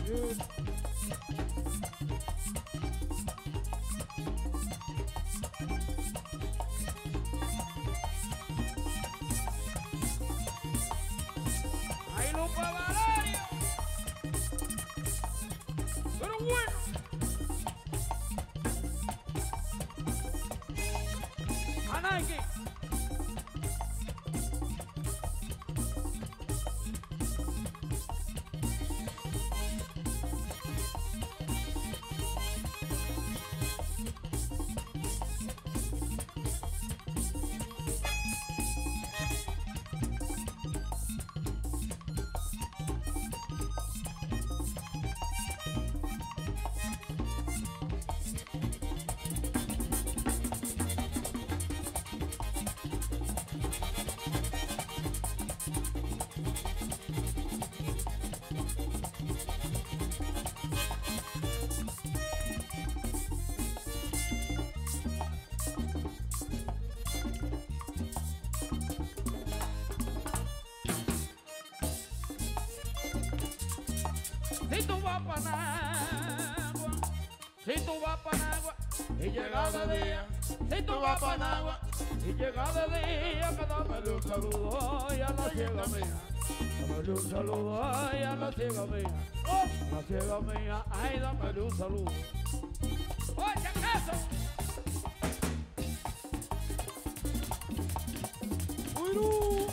Ay, Lupa Valerio. Pero bueno. A Nike. Si tú vas pa' Nagua, si tú vas pa' Nagua y llegas de día, si tú vas pa' Nagua y llegas de día, que dame un saludo ay, a la ciega mía, dame un saludo ay, a la ciega mía, la ciega mía, ay, dame un saludo. Oye, ¿qué es eso?